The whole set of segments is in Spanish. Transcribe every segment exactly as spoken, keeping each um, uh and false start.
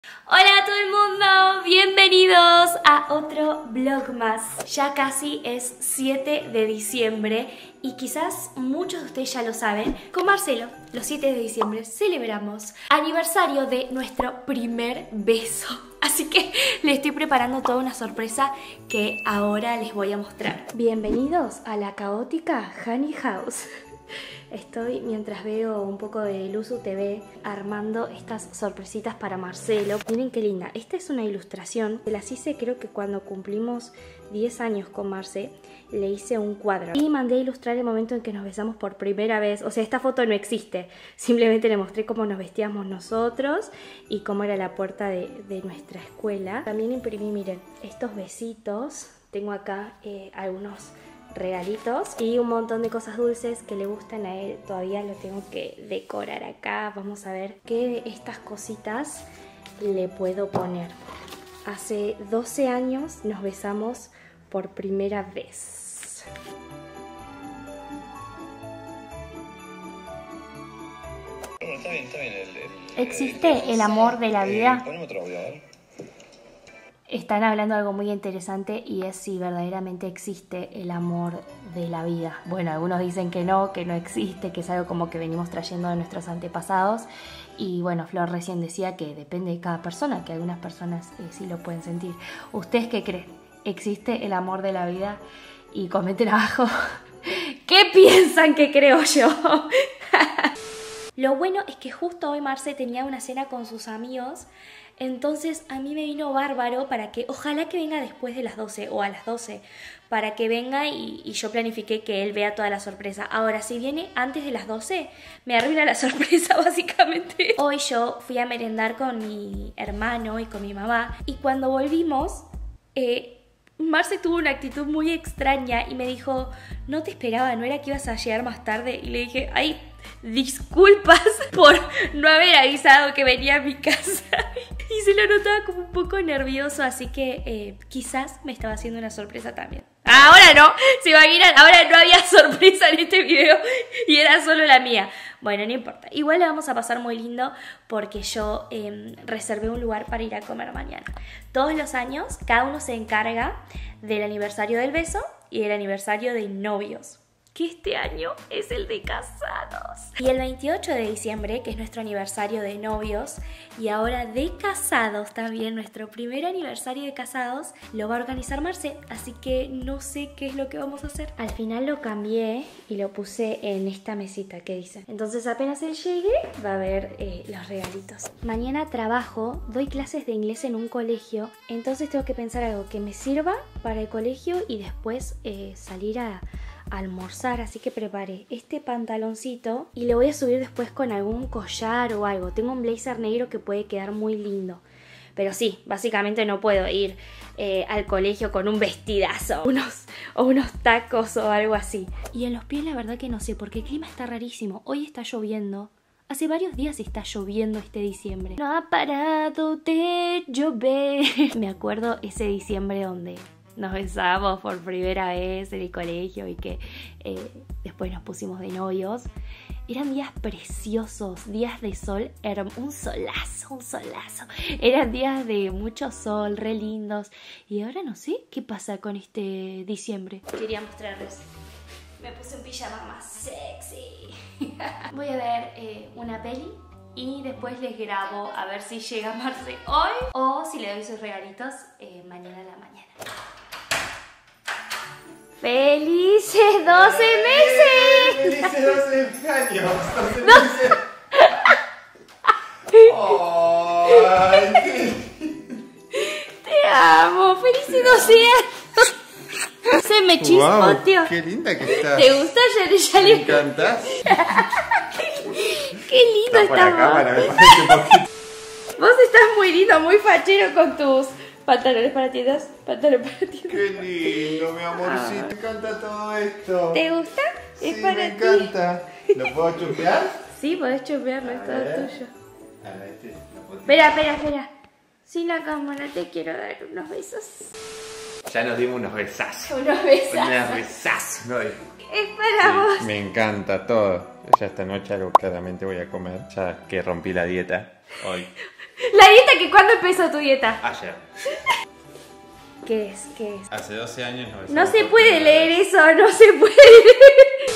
Hola a todo el mundo, bienvenidos a otro vlog más. Ya casi es siete de diciembre y quizás muchos de ustedes ya lo saben. Con Marcelo, los siete de diciembre celebramos aniversario de nuestro primer beso. Así que le estoy preparando toda una sorpresa que ahora les voy a mostrar. Bienvenidos a la caótica Honey House. Estoy, mientras veo un poco de Luzu T V, armando estas sorpresitas para Marcelo. Miren qué linda. Esta es una ilustración. Las hice creo que cuando cumplimos diez años con Marce. Le hice un cuadro. Y mandé a ilustrar el momento en que nos besamos por primera vez. O sea, esta foto no existe. Simplemente le mostré cómo nos vestíamos nosotros y cómo era la puerta de, de nuestra escuela. También imprimí, miren, estos besitos. Tengo acá eh, algunos regalitos y un montón de cosas dulces que le gustan a él. Todavía lo tengo que decorar acá. Vamos a ver qué de estas cositas le puedo poner. Hace doce años nos besamos por primera vez. Bueno, está bien, está bien. El, el, ¿Existe el, el amor de la vida? Eh, poneme otro audio, a ver. Están hablando de algo muy interesante y es si verdaderamente existe el amor de la vida. Bueno, algunos dicen que no, que no existe, que es algo como que venimos trayendo de nuestros antepasados. Y bueno, Flor recién decía que depende de cada persona, que algunas personas eh, sí lo pueden sentir. ¿Ustedes qué creen? ¿Existe el amor de la vida? Y comenten abajo ¿qué piensan que creo yo? Lo bueno es que justo hoy Marce tenía una cena con sus amigos. Entonces a mí me vino bárbaro para que, ojalá que venga después de las doce o a las doce, para que venga y, y yo planifiqué que él vea toda la sorpresa. Ahora, si viene antes de las doce, me arruina la sorpresa básicamente. Hoy yo fui a merendar con mi hermano y con mi mamá y cuando volvimos, eh, Marce tuvo una actitud muy extraña y me dijo, no te esperaba, ¿no era que ibas a llegar más tarde? Y le dije, ay, disculpas por no haber avisado que venía a mi casa. Y se lo notaba como un poco nervioso, así que eh, quizás me estaba haciendo una sorpresa también. Ahora no, se imaginan, ahora no había sorpresa en este video y era solo la mía. Bueno, no importa, igual le vamos a pasar muy lindo porque yo eh, reservé un lugar para ir a comer mañana. Todos los años cada uno se encarga del aniversario del beso y del aniversario de novios, que este año es el de casados. Y el veintiocho de diciembre, que es nuestro aniversario de novios, y ahora de casados también, nuestro primer aniversario de casados, lo va a organizar Marce, así que no sé qué es lo que vamos a hacer. Al final lo cambié y lo puse en esta mesita que dicen. Entonces apenas él llegue, va a ver eh, los regalitos. Mañana trabajo, doy clases de inglés en un colegio, entonces tengo que pensar algo que me sirva para el colegio y después eh, salir a almorzar, así que preparé este pantaloncito y lo voy a subir después con algún collar o algo. Tengo un blazer negro que puede quedar muy lindo, pero sí, básicamente no puedo ir eh, al colegio con un vestidazo unos, o unos tacos o algo así. Y en los pies la verdad que no sé, porque el clima está rarísimo. Hoy está lloviendo. Hace varios días está lloviendo este diciembre. No ha parado de llover. Me acuerdo ese diciembre donde nos besamos por primera vez en el colegio y que eh, después nos pusimos de novios. Eran días preciosos, días de sol, un solazo, un solazo. Eran días de mucho sol, re lindos. Y ahora no sé qué pasa con este diciembre. Quería mostrarles. Me puse un pijama más sexy. Voy a ver eh, una peli y después les grabo a ver si llega Marce hoy o si le doy sus regalitos eh, mañana a la mañana. ¡Felices doce meses! ¡Felices doce años! doce No. meses. ¡Ay, qué... ¡Te amo! ¡Felices doce años! Se me chispoteó. Wow, ¡qué linda que estás! ¿Te gusta? Ya, ya ¿Me le... encantás? ¡Qué lindo Está por está la vos! cámara, me parece un poquito. Vos estás muy lindo, muy fachero con tus pantalones para tiendas, pantalones para tiendas. ¡Qué lindo, mi amorcito! Me encanta todo esto. ¿Te gusta? Es Sí, para me ti. encanta. ¿Lo puedo chupear? Sí, podés chupearlo, es todo ver. tuyo. A ver, este, ¿lo puedo- Espera, espera, espera. Sin la cámara te quiero dar unos besos. Ya nos dimos unos besazos. Unos besos. Unos besazos, ¿no? Es para vos. Me encanta todo. Ya esta noche algo claramente voy a comer. Ya que rompí la dieta hoy. La dieta que ¿cuándo empezó tu dieta? Ayer. ¿Qué es? ¿Qué es? Hace doce años nos besamos No se por puede primera leer vez. eso, no se puede leer.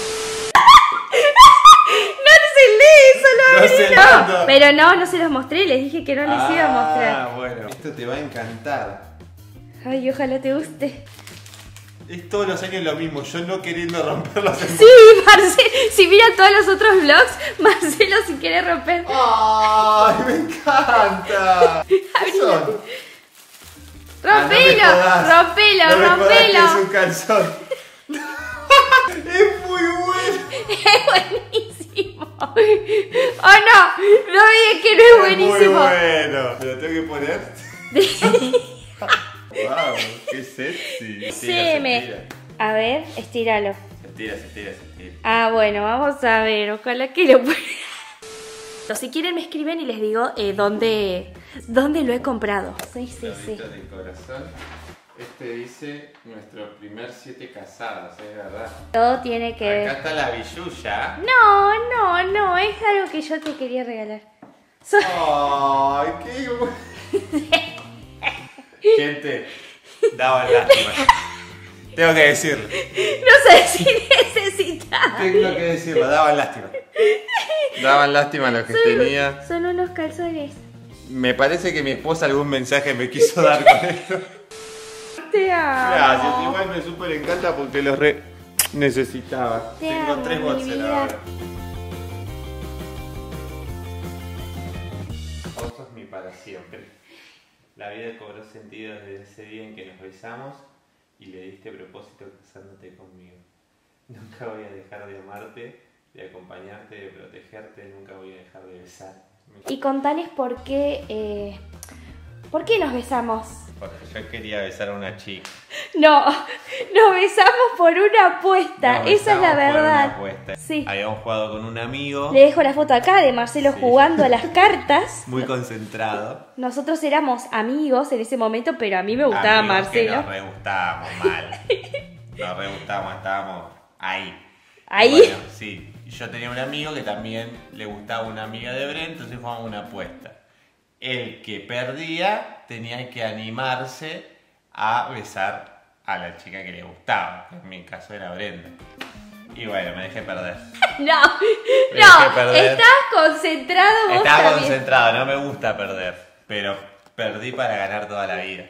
No se lee eso, No no, sé no. tanto. Pero no, no se los mostré, les dije que no les iba a mostrar. Ah, bueno. Esto te va a encantar. Ay, ojalá te guste. Es todos los años lo mismo, yo no queriendo romperlos. Sí, Marcelo, si miran todos los otros vlogs, Marcelo si quiere romper. ¡Ay, me encanta! ¿Qué son? ¡Rompelo! Ah, no me jodas. ¡Rompelo, No me jodas que rompelo! es un calzón. Es muy bueno. Es buenísimo. Oh no, no me digas que no es buenísimo. Es muy bueno. ¿Me lo tengo que poner? Wow, qué sexy. Se me... A ver, estíralo. Se estira, se estira, se estira. Ah, bueno, vamos a ver, ojalá que lo pueda. Si quieren me escriben y les digo eh, dónde, dónde lo he comprado. Sí, sí, sí. Saluditos de corazón. Este dice nuestro primer siete casados, es verdad. Todo tiene que ver. Acá está la billulla. No, no, no, es algo que yo te quería regalar. So- Ay, qué gente, daban lástima. Tengo que decirlo. No sé si necesitas. Tengo que decirlo, daban lástima. Daban lástima los que tenía. Son unos calzones. Me parece que mi esposa algún mensaje me quiso dar con esto. Te amo. Gracias, igual me súper encanta porque los re necesitaba. Te Tengo amo, tres mi boxers vida. ahora. Vos sos mi para siempre. La vida cobró sentido desde ese día en que nos besamos y le diste propósito casándote conmigo. Nunca voy a dejar de amarte, de acompañarte, de protegerte, nunca voy a dejar de besarte. Y contales por qué, eh, por qué nos besamos. Porque yo quería besar a una chica. No, nos besamos por una apuesta, Nos esa es la besamos por una verdad. apuesta. Sí. Habíamos jugado con un amigo, Le dejo la foto acá de Marcelo Sí. jugando a las cartas. muy concentrado. Nosotros éramos amigos en ese momento, pero a mí me gustaba Amigos que Marcelo. nos re gustábamos mal. Nos re gustábamos, estábamos ahí. ¿Ahí? Bueno, sí. Yo tenía un amigo que también le gustaba una amiga de Bren, entonces jugamos una apuesta. El que perdía tenía que animarse a besar a la chica que le gustaba, que en mi caso era Brenda. Y bueno, me dejé perder. No, Me dejé no, perder. estabas concentrado vos Estaba también. concentrado, no me gusta perder, pero perdí para ganar toda la vida.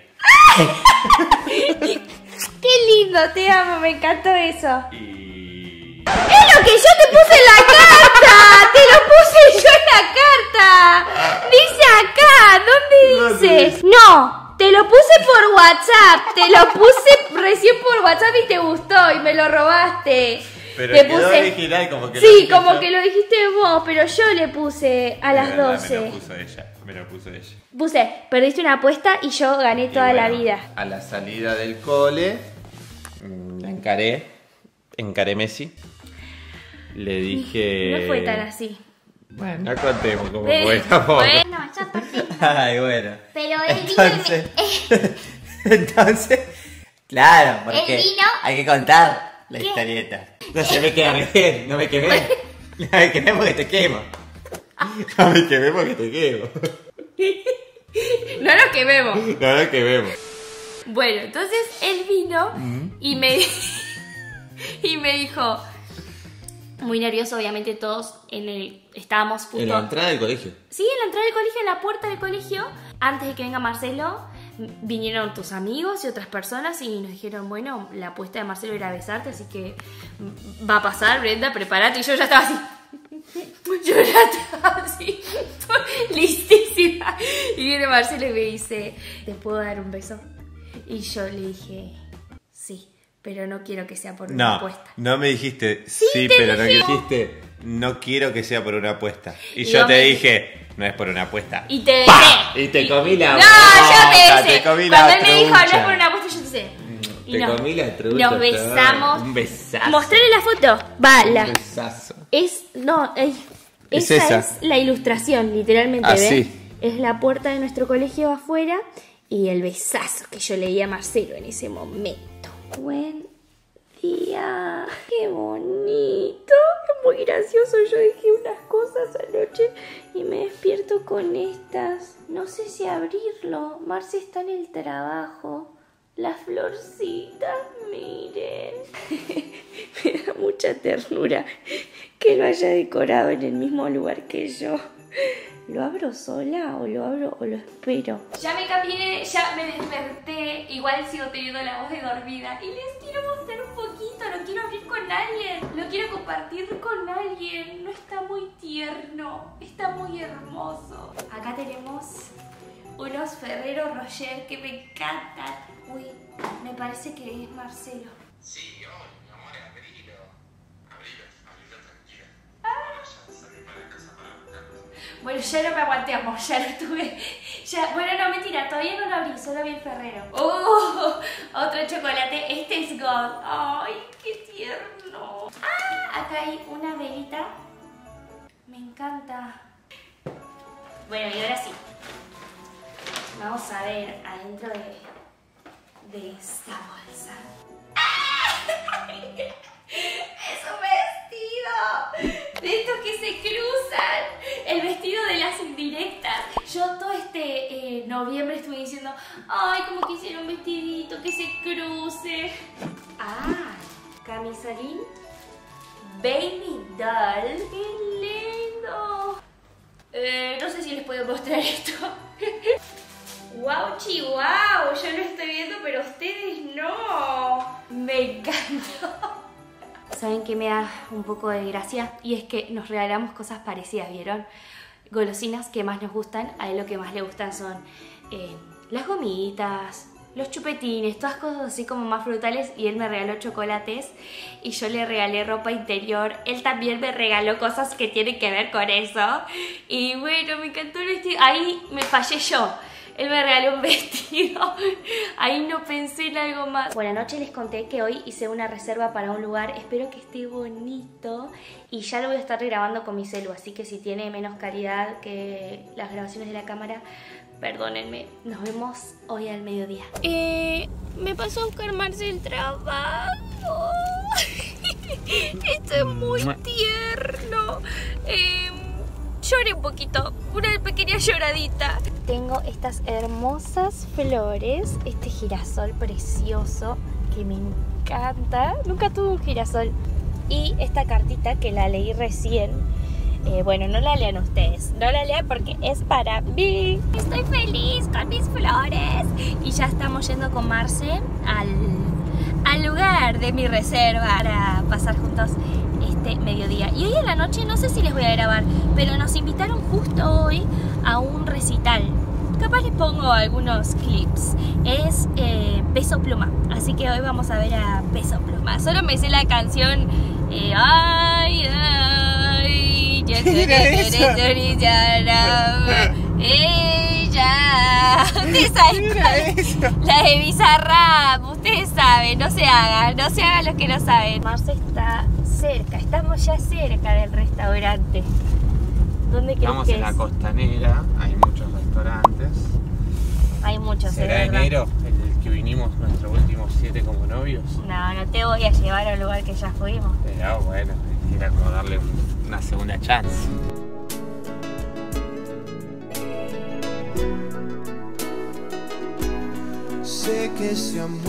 Qué lindo, te amo, me encantó eso. Y... ¡Es lo que yo te puse en la carta! ¡Te lo puse yo en la carta! Dice acá, ¿dónde dice? No, te lo puse por WhatsApp, te lo puse recién por WhatsApp y te gustó y me lo robaste. Pero te quedó original, como que lo Sí, dije como yo. que lo dijiste vos, pero yo le puse a las De verdad, doce. Me lo puso ella, me lo puso ella. Puse, perdiste una apuesta y yo gané toda Y la bueno, vida. A la salida del cole, mm, la encaré, encaré Messi. Le dije... No fue tan así. Bueno, no contemos cómo Eh, fue tampoco. bueno. No, ya parte. Ay, bueno. Pero él vino Entonces, y me... entonces, claro, porque Él vino- hay que contar la ¿Qué? historieta. No se me queda bien, no me quemé. No me quemé porque te quemo. No me quemé porque te quemo. No nos quememos. No me quememos. Bueno, entonces él vino y me y me dijo, muy nervioso, obviamente todos en el estábamos justo En la entrada del colegio. sí, en la entrada del colegio, en la puerta del colegio, antes de que venga Marcelo, vinieron tus amigos y otras personas y nos dijeron, bueno, la apuesta de Marcelo era besarte, así que va a pasar, Brenda, prepárate. Y yo ya estaba así. Yo ya estaba así, listísima. Y viene Marcelo y me dice, ¿te puedo dar un beso? Y yo le dije, sí, pero no quiero que sea por una No, apuesta. no me dijiste sí, te pero no dije. dijiste no quiero que sea por una apuesta. Y, Y yo vos te me- dije, no es por una apuesta. Y te ¡Pah! besé. Y te comí la No, boca, yo te besé. te comí la Cuando él me dijo, no es trucha. por una apuesta, yo te besé. Y Te nos- comí la trucha. Nos todo. besamos. Un besazo. Mostrarle la foto. Va, la. Un besazo. Es, no, es, Es esa, esa. es la ilustración, literalmente, Ah, ¿ves? sí. Es la puerta de nuestro colegio afuera y el besazo que yo le di a Marcelo en ese momento. When día. ¡Qué bonito! Es muy gracioso. Yo dejé unas cosas anoche y me despierto con estas. No sé si abrirlo. Marce está en el trabajo. Las florcitas, miren. Me da mucha ternura que lo haya decorado en el mismo lugar que yo. ¿Lo abro sola o lo abro o lo espero? Ya me cambié, ya me desperté. Igual sigo teniendo la voz de dormida. Y les quiero mostrar un poquito. Lo quiero abrir con alguien. Lo quiero compartir con alguien. No está muy tierno. Está muy hermoso. Acá tenemos unos Ferrero Rocher que me encantan. Uy, me parece que es Marcelo. Sí, hoy, mi amor, abrilo. Abrilo, abrilo tranquila. Ah. Ya salí para casa para buscarlo. Bueno, ya no me aguanté, amor, ya lo tuve. Ya, bueno, no, mentira, todavía no lo abrí, solo vi el Ferrero. ¡Oh! Otro chocolate, este es Gold. ¡Ay, qué tierno! ¡Ah! Acá hay una velita. Me encanta. Bueno, y ahora sí. Vamos a ver adentro de, de esta bolsa. ¡Es un vestido! De estos que se cruzan. El vestido de las indirectas. Yo todo este eh, noviembre estuve diciendo, ay, como quisiera un vestidito que se cruce. Ah, camisolín Baby Doll. ¡Qué lindo! Eh, no sé si les puedo mostrar esto. ¡Wow, chihuahua! Yo lo estoy viendo, pero ustedes no. Me encantó. ¿Saben qué me da un poco de gracia? Y es que nos regalamos cosas parecidas, ¿vieron? Golosinas que más nos gustan. A él lo que más le gustan son eh, las gomitas, los chupetines, todas cosas así como más frutales. Y él me regaló chocolates y yo le regalé ropa interior. Él también me regaló cosas que tienen que ver con eso. Y bueno, me encantó el vestido. Ahí me fallé yo. Él me regaló un vestido. Ahí no pensé en algo más. Bueno, anoche les conté que hoy hice una reserva para un lugar. Espero que esté bonito. Y ya lo voy a estar grabando con mi celu. Así que si tiene menos calidad que las grabaciones de la cámara, perdónenme. Nos vemos hoy al mediodía. Eh, me pasó a buscar Marce el trabajo. Esto es muy tierno. Eh... Lloré un poquito, una pequeña lloradita. Tengo estas hermosas flores, este girasol precioso que me encanta. Nunca tuve un girasol. Y esta cartita que la leí recién. Eh, bueno, no la lean ustedes, no la lean porque es para mí. Estoy feliz con mis flores. Y ya estamos yendo con Marce al, al lugar de mi reserva para pasar juntos este mediodía. Y hoy en la noche no sé si les voy a grabar, pero nos invitaron justo hoy a un recital. Capaz les pongo algunos clips. Es eh, Peso Pluma, así que hoy vamos a ver a Peso Pluma. Solo me sé la canción eh, ay, ay, yo soy ella. Ustedes saben cuál. La de Bizarrap, ustedes saben, no se hagan, no se hagan los que no saben. Marce está cerca, estamos ya cerca del restaurante. ¿Dónde crees Estamos que en es? la costanera, hay muchos restaurantes. Hay muchos, ¿Será ¿verdad? enero el que vinimos nuestros últimos siete como novios? No, no te voy a llevar a un lugar que ya fuimos. Pero bueno, era como darle un- una segunda chance. Sé que ese amor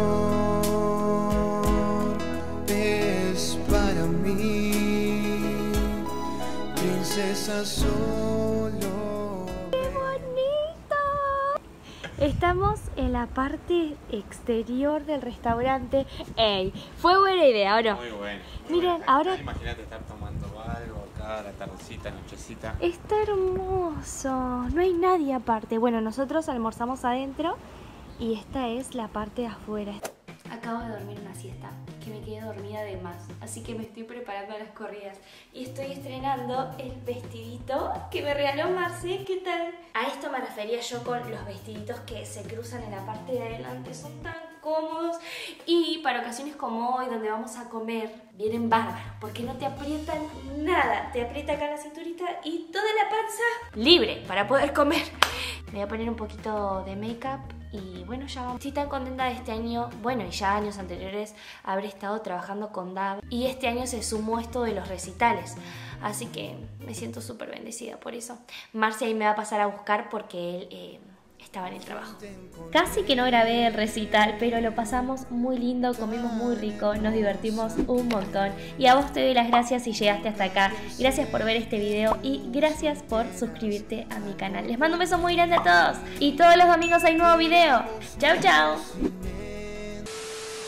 es para mí, princesa solo. ¡Qué bonito! Estamos en la parte exterior del restaurante. ¡Ey! Fue buena idea, ¿o no? Muy bueno. Miren, ahora- Imagínate estar tomando algo acá, la tardecita, nochecita. Está hermoso. No hay nadie aparte. Bueno, nosotros almorzamos adentro y esta es la parte de afuera. Acabo de dormir una siesta, que me quedé dormida de más, así que me estoy preparando a las corridas y estoy estrenando el vestidito que me regaló Marce. ¿Qué tal? A esto me refería yo con los vestiditos que se cruzan en la parte de adelante, son tan cómodos y para ocasiones como hoy donde vamos a comer vienen bárbaros porque no te aprietan nada, te aprieta acá la cinturita y toda la panza libre para poder comer. Me voy a poner un poquito de make-up y bueno, ya vamos. Estoy tan contenta de este año, bueno, y ya años anteriores habré estado trabajando con Dab. Y este año se sumó esto de los recitales. Así que me siento súper bendecida por eso. Marce ahí me va a pasar a buscar porque él eh, estaba en el trabajo. Casi que no grabé el recital, pero lo pasamos muy lindo, comimos muy rico, nos divertimos un montón. Y a vos te doy las gracias si llegaste hasta acá. Gracias por ver este video y gracias por suscribirte a mi canal. Les mando un beso muy grande a todos. Y todos los domingos hay nuevo video. Chau, chau.